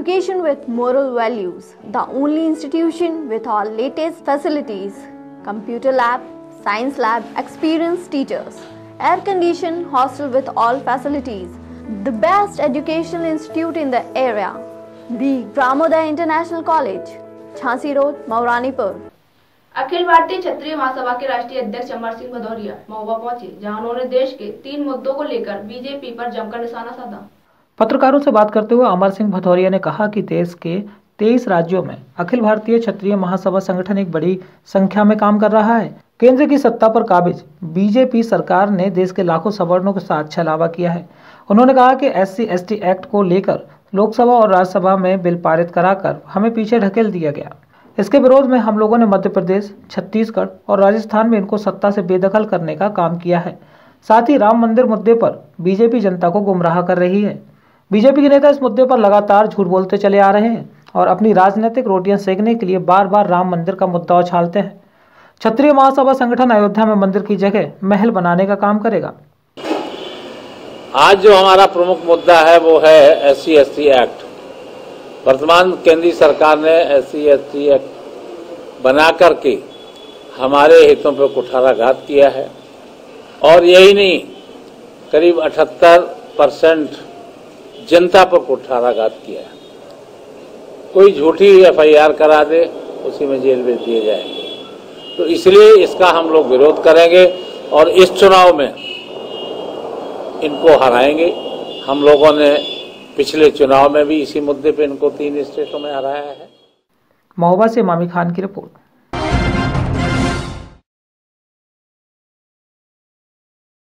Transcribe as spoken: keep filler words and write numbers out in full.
education with moral values. The only institution with all latest facilities, computer lab, science lab, experienced teachers, air-conditioned hostel with all facilities, the best educational institute in the area, the Gramoday International College, Jhansi Road, Mauranipur. Akhil Bharatiya क्षत्रिय महासभा के राष्ट्रीय अध्यक्ष अमर सिंह भदौरिया महुआ पहुंचे, जहां उन्होंने देश के तीन मुद्दों को लेकर बीजेपी पर जमकर निशाना साधा। पत्रकारों से बात करते हुए अमर सिंह भदौरिया ने कहा कि देश के तेईस राज्यों में अखिल भारतीय क्षत्रिय महासभा संगठन एक बड़ी संख्या में काम कर रहा है। केंद्र की सत्ता पर काबिज बीजेपी सरकार ने देश के लाखों सवर्णों के साथ छलावा किया है। उन्होंने कहा कि S C S T act को लेकर लोकसभा और राज्यसभा में बिल पारित कराकर हमें पीछे ढकेल दिया गया। इसके विरोध में हम लोगों ने मध्य प्रदेश, छत्तीसगढ़ और राजस्थान में इनको सत्ता से बेदखल करने का काम किया है। साथ ही राम मंदिर मुद्दे पर बीजेपी जनता को गुमराह कर रही है। बीजेपी के नेता इस मुद्दे पर लगातार झूठ बोलते चले आ रहे हैं और अपनी राजनीतिक रोटियां सेकने के लिए बार बार राम मंदिर का मुद्दा उछालते हैं। क्षत्रिय महासभा संगठन अयोध्या में मंदिर की जगह महल बनाने का काम करेगा। आज जो हमारा प्रमुख मुद्दा है वो है S C S T act. वर्तमान केंद्रीय सरकार ने S C S T act बना करके हमारे हितों पर कुठाराघात किया है और यही नहीं, करीब अठहत्तर परसेंट जनता पर कुठाराघात किया है। कोई झूठी एफ आई आर करा दे, उसी में जेल भेज दिए जाएंगे। तो इसलिए इसका हम लोग विरोध करेंगे और इस चुनाव में इनको हराएंगे। हम लोगों ने पिछले चुनाव में भी इसी मुद्दे पे इनको तीन स्टेटों में हराया है। महोबा से मामी खान की रिपोर्ट।